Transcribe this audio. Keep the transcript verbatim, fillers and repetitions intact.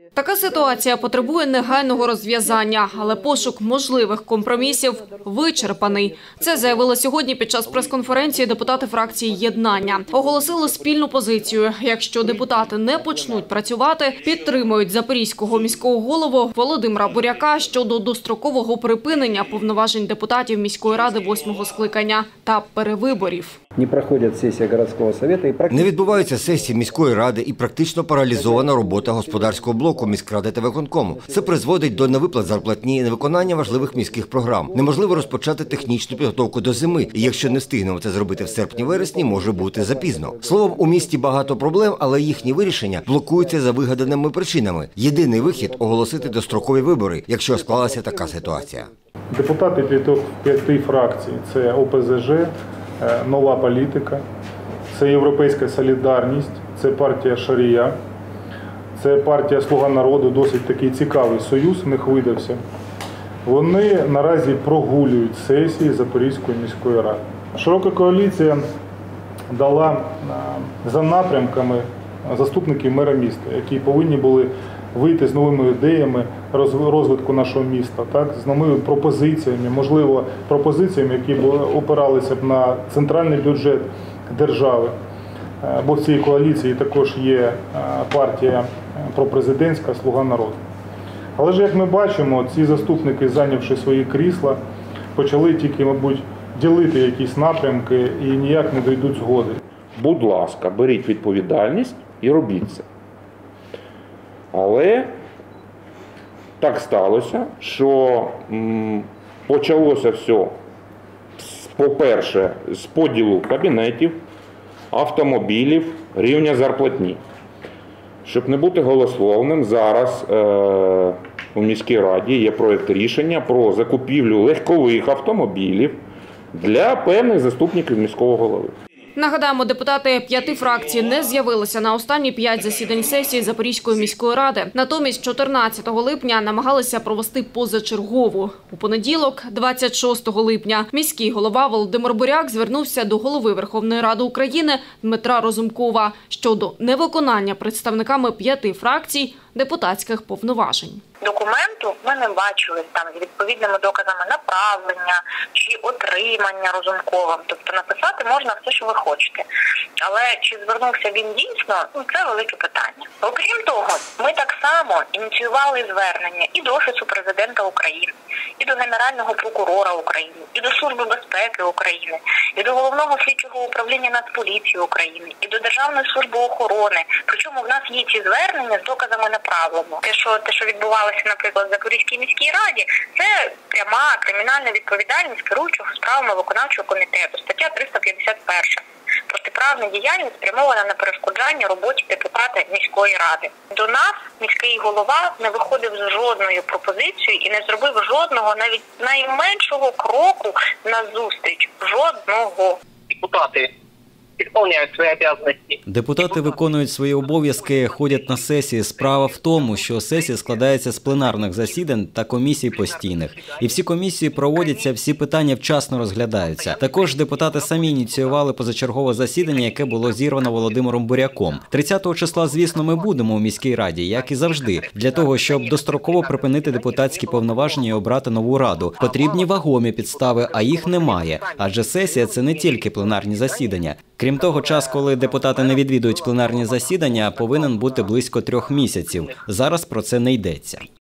Така ситуація потребує негайного розв'язання, але пошук можливих компромісів вичерпаний. Це заявили сьогодні під час прес-конференції депутати фракції «Єднання». Оголосили спільну позицію. Якщо депутати не почнуть працювати, підтримують запорізького міського голову Володимира Буряка щодо дострокового припинення повноважень депутатів міської ради восьмого скликання та перевиборів. Не проходять сесії городського совєту і не відбуваються сесії міської ради і практично паралізована робота господарського блоку міськради та виконкому. Це призводить до невиплат зарплатні і невиконання важливих міських програм. Неможливо розпочати технічну підготовку до зими, і якщо не встигнемо це зробити в серпні-вересні, може бути запізно. Словом, у місті багато проблем, але їхні вирішення блокуються за вигаданими причинами. Єдиний вихід – оголосити дострокові вибори, якщо склалася така ситуація. Депутати п'яти фракцій – це О Пе Зе Же, Нова політика, це Європейська солідарність, це партія Шарія, це партія Слуга народу, досить такий цікавий союз в них видався. Вони наразі прогулюють сесії Запорізької міської ради. Широка коаліція дала за напрямками заступників мера міста, які повинні були вийти з новими ідеями розвитку нашого міста, так, з новими пропозиціями, можливо, пропозиціями, які б опиралися б на центральний бюджет держави. Бо в цій коаліції також є партія пропрезидентська «Слуга народу». Але ж, як ми бачимо, ці заступники, зайнявши свої крісла, почали тільки, мабуть, ділити якісь напрямки і ніяк не дійдуть згоди. Будь ласка, беріть відповідальність і робіть це. Але так сталося, що м, почалося все, по-перше, з поділу кабінетів, автомобілів, рівня зарплатні. Щоб не бути голословним, зараз е, у міській раді є проєкт рішення про закупівлю легкових автомобілів для певних заступників міського голови. Нагадаємо, депутати п'яти фракцій не з'явилися на останні п'ять засідань сесії Запорізької міської ради. Натомість чотирнадцятого липня намагалися провести позачергову. У понеділок, двадцять шостого липня, міський голова Володимир Буряк звернувся до голови Верховної Ради України Дмитра Разумкова щодо невиконання представниками п'яти фракцій депутатських повноважень. Документу ми не бачили там з відповідними доказами направлення чи отримання Разумковим. Тобто написати можна все, що ви хочете. Але чи звернувся він дійсно, ну, це велике питання. Окрім того, ми так само ініціювали звернення і до Офісу Президента України, і до Генерального прокурора України, і до Служби безпеки України, і до Головного слідчого управління Нацполіції України, і до Державної служби охорони. Причому в нас є ці звернення з доказами направлення. Те, що, те, що відбувалося, наприклад, в Запорізькій міській раді, це пряма кримінальна відповідальність керуючого справами виконавчого комітету, стаття триста п'ятдесят перша. Протиправна діяльність спрямована на перешкоджання роботі депутата міської ради. До нас міський голова не виходив з жодною пропозицією і не зробив жодного, навіть найменшого кроку на зустріч. Жодного. Депутати виконують свої обов'язки. Депутати виконують свої обов'язки, ходять на сесії. Справа в тому, що сесія складається з пленарних засідань та комісій постійних. І всі комісії проводяться, всі питання вчасно розглядаються. Також депутати самі ініціювали позачергове засідання, яке було зірвано Володимиром Буряком. тридцятого числа, звісно, ми будемо у міській раді, як і завжди. Для того, щоб достроково припинити депутатські повноваження і обрати нову раду, потрібні вагомі підстави, а їх немає. Адже сесія – це не тільки пленарні засідання. Крім того, час, коли депутати не відвідують пленарні засідання, повинен бути близько трьох місяців. Зараз про це не йдеться.